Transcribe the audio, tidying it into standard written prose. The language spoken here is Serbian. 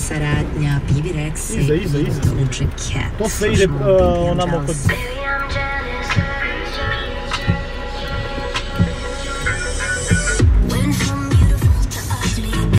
saradnja, PB Rexy, Iza. Doja Cat. To sve ide onamo kod...